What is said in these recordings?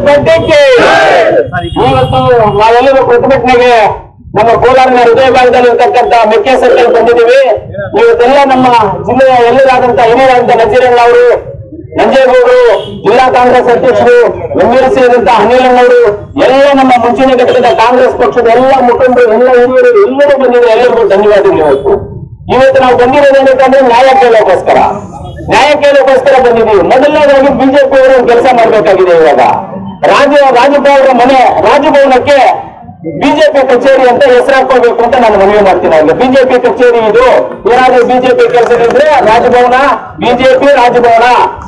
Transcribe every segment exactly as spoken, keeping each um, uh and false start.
ಗಡ್ಡೆಗೆ ಇವತ್ತು ನಾವೆಲ್ಲರೂ ಪ್ರತಿಭಟನೆಗೆ ನಮ್ಮ ಕೋಲಾರಿನ ಹೃದಯ ಭಾಗದಲ್ಲಿ ಇರತಕ್ಕಂತ ಮೆಕ್ಕೆ ಸರ್ಕಲ್ ಬಂದಿದ್ದೀವಿ. ಇವತ್ತೆಲ್ಲ ನಮ್ಮ ಜಿಲ್ಲೆಯ ಎಲ್ಲರಾದಂತಹ ಹಿರಿಯರಾದಂತಹ ನಜೀರಣ್ಣ ಅವರು, ನಂಜೇಗೌಡರು, ಜಿಲ್ಲಾ ಕಾಂಗ್ರೆಸ್ ಅಧ್ಯಕ್ಷರು, ಎಂ ಎಲ್ ಸಿ ಆದಂತಹ ಅನಿಲಣ್ಣವರು, ಎಲ್ಲ ನಮ್ಮ ಮುಂಚೂಣಿ ಘಟಕದ ಕಾಂಗ್ರೆಸ್ ಪಕ್ಷದ ಎಲ್ಲ ಮುಖಂಡರು, ಎಲ್ಲ ಹಿರಿಯರು ಎಲ್ಲರೂ ಬಂದಿದ್ದಾರೆ. ಎಲ್ಲರಿಗೂ ಧನ್ಯವಾದಗಳು. ಇವತ್ತು ಇವತ್ತು ನಾವು ಬಂದಿರೋದೇನಂತಂದ್ರೆ ನ್ಯಾಯ ಕೇಳೋಕ್ಕೋಸ್ಕರ ನ್ಯಾಯ ಕೇಳೋಕ್ಕೋಸ್ಕರ ಬಂದಿದ್ದೀವಿ. ಮೊದಲನೇದಾಗಿ ಬಿಜೆಪಿ ಅವರು ಕೆಲಸ ಮಾಡಬೇಕಾಗಿದೆ. ಇವಾಗ ರಾಜ ರಾಜಭವನ ಮನೆ ರಾಜಭವನಕ್ಕೆ ಬಿಜೆಪಿ ಕಚೇರಿ ಅಂತ ಹೆಸರು ಹಾಕೋಬೇಕು ಅಂತ ನಾನು ಮನವಿ ಮಾಡ್ತೀನಿ. ಅವ್ರಿಗೆ ಬಿಜೆಪಿ ಕಚೇರಿ ಇದು ಏನಾದ್ರೂ ಬಿಜೆಪಿ ಕೆಲಸಗಳಿದ್ರೆ ರಾಜಭವನ, ಬಿಜೆಪಿ ರಾಜಭವನ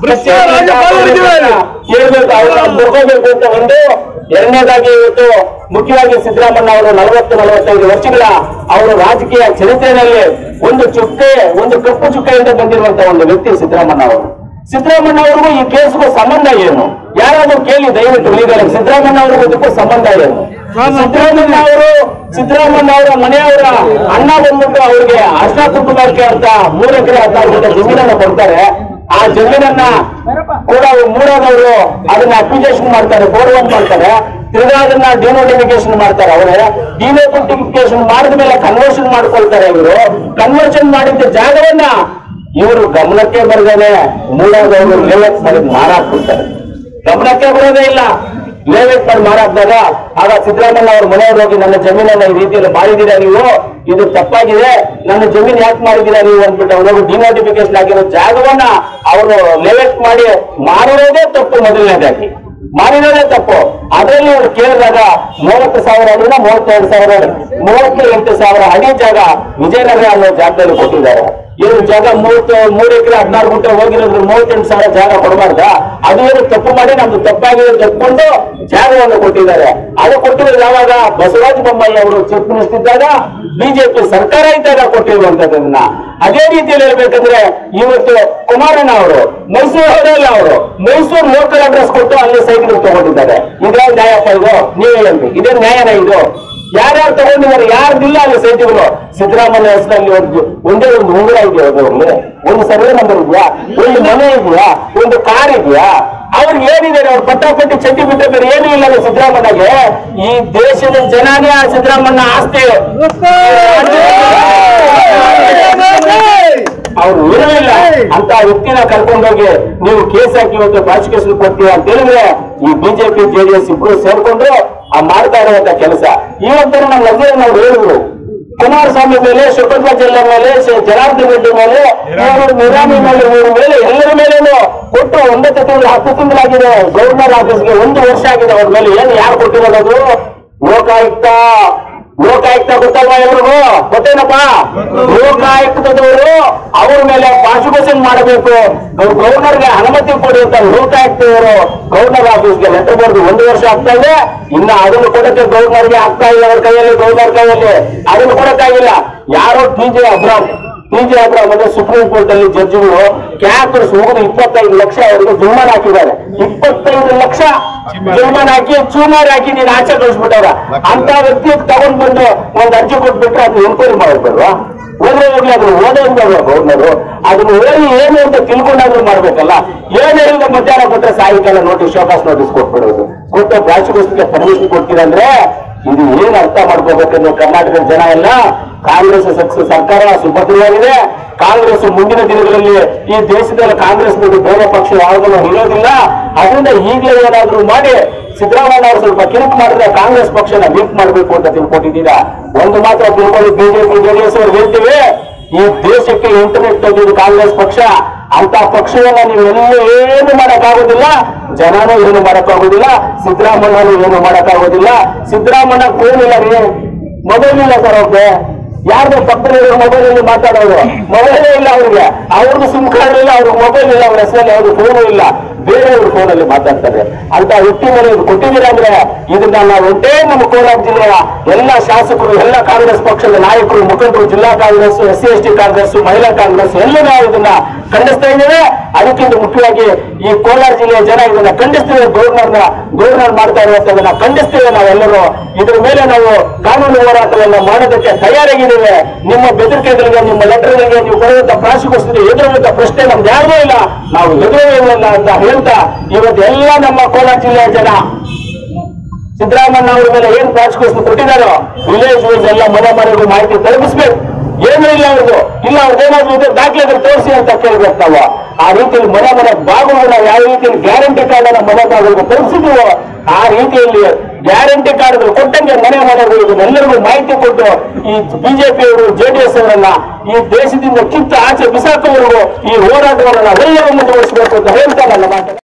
ಹೇಳ್ಬೇಕು, ಅವ್ರು ಬರ್ಕೋಬೇಕು ಅಂತ ಒಂದು. ಎರಡನೇದಾಗಿ ಇವತ್ತು ಮುಖ್ಯವಾಗಿ ಸಿದ್ದರಾಮಯ್ಯ ಅವರು ನಲವತ್ತು ನಲವತ್ತೈದು ವರ್ಷಗಳ ಅವರು ರಾಜಕೀಯ ಚರಿತ್ರೆಯಲ್ಲಿ ಒಂದು ಚುಕ್ಕೆ ಒಂದು ಕಪ್ಪು ಚುಕ್ಕೆಯಿಂದ ಬಂದಿರುವಂತಹ ಒಂದು ವ್ಯಕ್ತಿ ಸಿದ್ದರಾಮಯ್ಯ ಅವರು. ಸಿದ್ದರಾಮಯ್ಯ ಅವ್ರಿಗೂ ಈ ಕೇಸ್ಗೂ ಸಂಬಂಧ ಏನು? ಯಾರಾದ್ರೂ ಕೇಳಿ ದಯವಿಟ್ಟು ಲೀಗಲ್ ಸಿದ್ದರಾಮಯ್ಯ ಅವ್ರಿಗೂ ಇದಕ್ಕೂ ಸಂಬಂಧ ಏನು? ಸಿದ್ದರಾಮಯ್ಯ ಅವರು ಸಿದ್ದರಾಮಯ್ಯ ಅವರ ಮನೆಯವರ ಅಣ್ಣ ಬಂದ್ಬಿಟ್ಟು ಅವ್ರಿಗೆ ಅಷ್ಟ ಕುಟುಂಬಕ್ಕೆ ಅಂತ ಮೂರು ಎಕರೆ ಹತ್ತಾರು ಗುಂಟೆ ಜಮೀನನ್ನ ಕೊಡ್ತಾರೆ. ಆ ಜಮೀನನ್ನ ಕೂಡ ಮೂರಾದವರು ಅದನ್ನ ಅಪ್ಲಿಕೇಶನ್ ಮಾಡ್ತಾರೆ, ಬೋರ್ಡ್ ಒನ್ ಮಾಡ್ತಾರೆ, ತಿರ್ಗಾ ಅದನ್ನ ಡಿನೋಟಿಫಿಕೇಶನ್ ಮಾಡ್ತಾರೆ. ಅವರೇ ಡಿನೋಟಿಫಿಕೇಶನ್ ಮಾಡಿದ ಮೇಲೆ ಕನ್ವರ್ಷನ್ ಮಾಡ್ಕೊಳ್ತಾರೆ. ಇವರು ಕನ್ವರ್ಷನ್ ಮಾಡಿದ್ದ ಜಾಗವನ್ನ ಇವರು ಗಮನಕ್ಕೆ ಬರದೇನೆ ಮೂರಾದವರು ಲೇಔಟ್ ಮಾಡಿ ಮಾರಾಕ್ಬಿಡ್ತಾರೆ. ಗಮನಕ್ಕೆ ಬರೋದೇ ಇಲ್ಲ. ಲೇಔಟ್ ಮಾಡಿ ಮಾರಾಕ್ದಾಗ ಆಗ ಸಿದ್ದರಾಮಯ್ಯ ಅವ್ರ ಮನೆಯವರು ಹೋಗಿ ನನ್ನ ಜಮೀನನ್ನ ಈ ರೀತಿಯಲ್ಲಿ ಮಾಡಿದೀರಾ ನೀವು, ಇದು ತಪ್ಪಾಗಿದೆ, ನನ್ನ ಜಮೀನ್ ಯಾಕೆ ಮಾಡಿದೀರಾ ನೀವು ಅಂದ್ಬಿಟ್ಟು ಅವರು ಡಿನೋಟಿಫಿಕೇಶನ್ ಆಗಿರೋ ಜಾಗವನ್ನ ಅವರು ಲೇಔಟ್ ಮಾಡಿ ಮಾರಿರೋದೇ ತಪ್ಪು. ಮೊದಲನೇದಾಗಿ ಮಾಡಿರೋದೇ ತಪ್ಪು. ಅದರಲ್ಲಿ ಅವ್ರು ಕೇಳಿದಾಗ ಮೂವತ್ತು ಸಾವಿರ ಅಡಿನ ಮೂವತ್ತೆರಡು ಸಾವಿರ ಅಡಿ ಮೂವತ್ತ ಎಂಟು ಸಾವಿರ ಅಡಿ ಜಾಗ ವಿಜಯನಗರ ಅನ್ನೋ ಜಾಗದಲ್ಲಿ ಕೊಟ್ಟಿದ್ದಾರೆ. ಏನು ಜಾಗ ಮೂವತ್ತು ಮೂರು ಎಕರೆ ಹದಿನಾರು ಗುಂಟೆ ಹೋಗಿರೋದ್ರ ಮೂವತ್ತೆಂಟು ಸಾವಿರ ಜಾಗ ಕೊಡಬಾರ್ದ? ಅದು ಏನು ತಪ್ಪು ಮಾಡಿ ನಮ್ದು ತಪ್ಪಾಗಿದೆ ತಪ್ಪಿಕೊಂಡು ಜಾಗವನ್ನು ಕೊಟ್ಟಿದ್ದಾರೆ. ಅದು ಕೊಟ್ಟಿರೋದು ಯಾವಾಗ ಬಸವರಾಜ ಬೊಮ್ಮಾಯಿ ಅವರು ಚೀಫ್ ಮಿನಿಸ್ಟರ್ ಇದ್ದಾಗ, ಬಿಜೆಪಿ ಸರ್ಕಾರ ಇದ್ದಾಗ ಕೊಟ್ಟಿರುವಂತದನ್ನ. ಅದೇ ರೀತಿಯಲ್ಲಿ ಹೇಳ್ಬೇಕಂದ್ರೆ ಇವತ್ತು ಕುಮಾರಣ್ಣ ಅವರು ಮೈಸೂರು ಅವರು ಮೈಸೂರು ಲೋಕಲ್ ಅಡ್ರೆಸ್ ಕೊಟ್ಟು ಅಲ್ಲಿ ಸೈಟ್ಗಳು ತಗೊಂಡಿದ್ದಾರೆ. ಇದೇ ನ್ಯಾಯಪ್ಪ ಇದು? ನೀವೇ ಹೇಳ್ಬೇಕು, ಇದೇ ನ್ಯಾಯನ ಇದು? ಯಾರ್ಯಾರು ತಗೊಂಡಿದ್ದಾರೆ? ಯಾರ್ದಿಲ್ಲ ಅಲ್ಲಿ ಸೈಟ್ಗಳು? ಸಿದ್ದರಾಮಯ್ಯ ಹೆಸರಲ್ಲಿ ಒಂದು ಒಂದೇ ಒಂದು ಉಂಗುರ ಇದೆಯಾ? ಅದರಲ್ಲಿ ಒಂದು ಸರ್ವೆ ನಂಬರ್ ಇದೆಯಾ? ಒಂದು ಮನೆ ಇದೆಯಾ? ಒಂದು ಕಾರ್ ಇದೆಯಾ? ಅವ್ರಿಗೆ ಏನಿದೆ? ಅವ್ರು ಪಟ್ಟಾಪಟ್ಟಿ ಚಡ್ಡಿ ಬಿಟ್ಟ ಬೇರೆ ಏನೂ ಇಲ್ಲ ಸಿದ್ದರಾಮಯ್ಯಗೆ. ಈ ದೇಶದ ಜನನೇ ಆ ಸಿದ್ದರಾಮಯ್ಯ ಆಸ್ತಿ. ಅವ್ರು ಇರಲಿಲ್ಲ ಅಂತ ವ್ಯಕ್ತಿನ ಕರ್ಕೊಂಡೋಗಿ ನೀವು ಕೇಸ್ ಹಾಕಿ ಇವತ್ತು ಪ್ರಾಸಿಕ್ಯೂಷನ್ ಕೊಡ್ತೀರಾ ಅಂತ ಹೇಳಿದ್ರೆ ಈ ಬಿಜೆಪಿ ಜೆಡಿಎಸ್ ಇಬ್ರು ಸೇರ್ಕೊಂಡು ಆ ಮಾಡ್ತಾ ಇರುವಂತ ಕೆಲಸ. ಇವತ್ತು ನಮ್ಮ ನಜೀರಣ್ಣ ಅವ್ರು ಹೇಳಿದ್ರು, ಕುಮಾರಸ್ವಾಮಿ ಮೇಲೆ, ಶುಕದ್ವ ಜಿಲ್ಲೆ ಮೇಲೆ, ಜನಾರ್ದನ್ ರೆಡ್ಡಿ ಮೇಲೆ, ನಿರಾಮಿ ಮೇಲೆ, ಇವ್ರ ಮೇಲೆ ಎಲ್ಲರ ಮೇಲೇನು ಕೊಟ್ಟು ಒಂಬತ್ತು ತಿಂಗಳು ಹತ್ತು ತಿಂಗಳಾಗಿದೆ. ಗವರ್ನರ್ ಆಫೀಸ್ಗೆ ಒಂದು ವರ್ಷ ಆಗಿದೆ. ಅವ್ರ ಮೇಲೆ ಏನು ಯಾರು ಕೊಟ್ಟಿರೋದು? ಲೋಕಾಯುಕ್ತ ಲೋಕಾಯುಕ್ತ ಗೊತ್ತಲ್ವಾ ಎಲ್ರಿಗೂ? ಗೊತ್ತೇನಪ್ಪ? ಲೋಕಾಯುಕ್ತದವರು ಅವ್ರ ಮೇಲೆ ಪ್ರಾಸಿಕ್ಯೂಷನ್ ಮಾಡಬೇಕು, ಗವರ್ನರ್ಗೆ ಅನುಮತಿ ಕೊಡಿ ಅಂತ ಲೋಕಾಯುಕ್ತವರು ಗವರ್ನರ್ ಆಫೀಸ್ಗೆ ಲೆಟರ್ ಬರೆದು ಒಂದು ವರ್ಷ ಆಗ್ತಾ ಇದೆ. ಇನ್ನ ಅದನ್ನು ಕೊಡಕ್ಕೆ ಗವರ್ನರ್ಗೆ ಆಗ್ತಾ ಇಲ್ಲ. ಅವ್ರ ಕೈಯಲ್ಲಿ, ಗವರ್ನರ್ ಕೈಯಲ್ಲಿ ಅದನ್ನು ಕೊಡಕ್ಕಾಗಿಲ್ಲ. ಯಾರೋ T J Abram T J Abram ಅಂದ್ರೆ ಸುಪ್ರೀಂ ಕೋರ್ಟ್ ಅಲ್ಲಿ ಜಡ್ಜಿಗಳು ಕ್ಯಾಕರ್ಸ್ ಹೋಗುದು ಇಪ್ಪತ್ತೈದು ಲಕ್ಷ ಅವರಿಗೆ ಜುರ್ಮಾನ ಹಾಕಿದ್ದಾರೆ. ಇಪ್ಪತ್ತೈದು ಲಕ್ಷ ಜುರ್ಮಾನ ಹಾಕಿ ಚೂಮಾರಿ ಹಾಕಿ ನೀನು ಆಚೆ ಕಳಿಸ್ಬಿಟ್ಟವ್ರ. ಅಂತ ವ್ಯಕ್ತಿ ತಗೊಂಡ್ ಬಂದು ಒಂದ್ ಅರ್ಜಿ ಕೊಟ್ಬಿಟ್ರೆ ಅದನ್ನ ಎನ್ಕ್ವೈರಿ ಮಾಡಬೇಕಲ್ವಾ? ಓದೇ ಹೋಗ್ಲಿ, ಅದನ್ನು ಓದೋದು ಗವರ್ನರು ಅದನ್ನು ಓದಿ ಏನು ಅಂತ ತಿಳ್ಕೊಂಡಾದ್ರೂ ಮಾಡ್ಬೇಕಲ್ಲ. ಏನ್ ಹೇಳಿದ ಮಧ್ಯಾಹ್ನ ಕೊಟ್ಟರೆ ಸಾಯಂಕಾಲ ನೋಟಿಸ್, ಶೋಕಾಸ್ ನೋಟಿಸ್ ಕೊಟ್ಬಿಡೋದು. ಕೊಟ್ಟು ಪ್ರಾಸಿಕ್ಯೂಷನ್ಗೆ ಪರ್ಮಿಷನ್ ಕೊಡ್ತೀರಂದ್ರೆ ಇದು ಏನ್ ಅರ್ಥ ಮಾಡ್ಕೋಬೇಕಂದ್ರೆ ಕರ್ನಾಟಕದ ಜನ ಎಲ್ಲ ಕಾಂಗ್ರೆಸ್ ಸರ್ಕಾರ ಸುಭದ್ರವಾಗಿದೆ. ಕಾಂಗ್ರೆಸ್ ಮುಂದಿನ ದಿನಗಳಲ್ಲಿ ಈ ದೇಶದಲ್ಲಿ ಕಾಂಗ್ರೆಸ್ ಬಿಟ್ಟು ಬೇರೆ ಪಕ್ಷ ಯಾವುದನ್ನು ಇರೋದಿಲ್ಲ. ಅದರಿಂದ ಈಗಲೇ ಏನಾದ್ರೂ ಮಾಡಿ ಸಿದ್ದರಾಮಯ್ಯ ಅವರು ಸ್ವಲ್ಪ ಕಿರುಕು ಮಾಡಿದ್ರೆ ಕಾಂಗ್ರೆಸ್ ಪಕ್ಷನ ವೀಕ್ ಮಾಡಬೇಕು ಅಂತ ತಿಳ್ಕೊಂಡಿದ್ದೀರಾ. ಒಂದು ಮಾತ್ರ ತಿಳ್ಕೊಳ್ಳಿ, ಬಿಜೆಪಿ ಜೆಡಿಎಸ್ ಅವ್ರು ಹೇಳ್ತೀವಿ, ಈ ದೇಶಕ್ಕೆ ಇಂಟರ್ನೆಟ್ ತೆಗೆದು ಕಾಂಗ್ರೆಸ್ ಪಕ್ಷ ಅಂತ ಪಕ್ಷವನ್ನ ನೀವೆಲ್ಲೂ ಏನು ಮಾಡಕ್ಕಾಗೋದಿಲ್ಲ. ಜನನೂ ಏನು ಮಾಡಕ್ಕಾಗೋದಿಲ್ಲ, ಸಿದ್ದರಾಮಯ್ಯನೂ ಏನು ಮಾಡಕ್ಕಾಗೋದಿಲ್ಲ. ಸಿದ್ದರಾಮಯ್ಯ ಫೋನ್ ಇಲ್ಲ ರೀ, ಮೊಬೈಲ್ ಇಲ್ಲ ಸರ್. ಅವ್ರಿಗೆ ಯಾರ್ದು ಪಕ್ಕದಲ್ಲಿ ಮೊಬೈಲ್ ಅಲ್ಲಿ ಮಾತಾಡೋದು? ಮೊಬೈಲೇ ಇಲ್ಲ ಅವ್ರಿಗೆ. ಅವ್ರದ್ದು ಸಿಮ್ ಕಾರ್ಡ್ ಇಲ್ಲ, ಅವ್ರಿಗೆ ಮೊಬೈಲ್ ಇಲ್ಲ, ಅವ್ರ ಹೆಸರಲ್ಲಿ ಅವ್ರಿಗೆ ಫೋನು ಇಲ್ಲ, ಬೇರೆಯವ್ರ ಫೋನ್ ಅಲ್ಲಿ ಮಾತಾಡ್ತಾರೆ. ಅಂತ ವ್ಯಕ್ತಿ ಮೇಲೆ ಇದು ಕೊಟ್ಟಿದ್ದೀರಾ ಅಂದ್ರೆ ಇದನ್ನ ನಾವು ಒಂದೇ ನಮ್ಮ ಕೋಲಾರ ಜಿಲ್ಲೆಯ ಎಲ್ಲ ಶಾಸಕರು, ಎಲ್ಲ ಕಾಂಗ್ರೆಸ್ ಪಕ್ಷದ ನಾಯಕರು, ಮುಖಂಡರು, ಜಿಲ್ಲಾ Congress, S C S T Congress, ಮಹಿಳಾ ಕಾಂಗ್ರೆಸ್ ಎಲ್ಲ ನಾವು ಇದನ್ನ ಖಂಡಿಸ್ತಾ ಇದ್ದೇವೆ. ಅದಕ್ಕಿಂತ ಮುಖ್ಯವಾಗಿ ಈ ಕೋಲಾರ ಜಿಲ್ಲೆಯ ಜನ ಇದನ್ನ ಖಂಡಿಸ್ತೇವೆ. ಗವರ್ನರ್ನ ಗವರ್ನರ್ ಮಾಡ್ತಾ ಇರುವಂತದನ್ನ ಖಂಡಿಸ್ತೇವೆ. ನಾವೆಲ್ಲರೂ ಇದ್ರ ಮೇಲೆ ನಾವು ಕಾನೂನು ಹೋರಾಟವನ್ನ ಮಾಡೋದಕ್ಕೆ ತಯಾರಾಗಿದ್ದೇವೆ. ನಿಮ್ಮ ಬೆದರಿಕೆಗಳಿಗೆ, ನಿಮ್ಮ ಲೆಟರ್ಗಳಿಗೆ ನೀವು ಬರುವಂತ ಪ್ರಾಸಿಕ್ಯೂಷನ್ ಎದುರುವಂತ ಪ್ರಶ್ನೆ ನಮ್ದು ಯಾರೂ ಇಲ್ಲ, ನಾವು ಎದುರುವಿಲ್ಲ ಅಂತ ಹೇಳ್ತಾ ಇವತ್ತು ಎಲ್ಲ ನಮ್ಮ ಕೋಲಾರ ಜಿಲ್ಲೆಯ ಜನ ಸಿದ್ದರಾಮಯ್ಯ ಅವರ ಮೇಲೆ ಏನ್ ಪ್ರಾಸಿಕ್ಯೂಷನ್ ಕೊಟ್ಟಿದ್ದಾರೋ ವಿಲೇಜ್ ವೈಸ್ ಎಲ್ಲ ಮನೆ ಮನೆಗೂ ಮಾಹಿತಿ ತಲುಪಿಸ್ಬೇಕು. ಏನೂ ಇಲ್ಲ ಅವ್ರದ್ದು ಇಲ್ಲ, ಅವ್ರದ್ದೇನಾದ್ರೂ ಇದೆ ದಾಖಲೆ ತೋರಿಸಿ ಅಂತ ಕೇಳ್ಬೇಕು ನಾವು. ಆ ರೀತಿಯಲ್ಲಿ ಮನೆ ಮನೆ ಬಾಗುಗಳನ್ನ ಯಾವ ರೀತಿಯಲ್ಲಿ ಗ್ಯಾರಂಟಿ ಕಾರ್ಡ್ ಅನ್ನ ಮನೆ ಬಾಗಿಲಿಗೆ ತಲುಪಿಸಿದ್ವೋ ಆ ರೀತಿಯಲ್ಲಿ ಗ್ಯಾರಂಟಿ ಕಾರ್ಡ್ ಕೊಟ್ಟಂಗೆ ಮನೆ ಮನೆಗಳು ಎಲ್ಲರಿಗೂ ಮಾಹಿತಿ ಕೊಟ್ಟು ಈ ಬಿಜೆಪಿಯವರು ಜೆಡಿಎಸ್ ಅವರನ್ನ ಈ ದೇಶದಿಂದ ಕಿತ್ತ ಆಚೆ ಬಿಸಾಕುವವರೆಗೂ ಈ ಹೋರಾಟವನ್ನು ನಾವೆಲ್ಲರೂ ಮುಂದುವರಿಸಬೇಕು ಅಂತ ಹೇಳ್ತಾ ನನ್ನ ಮಾತು.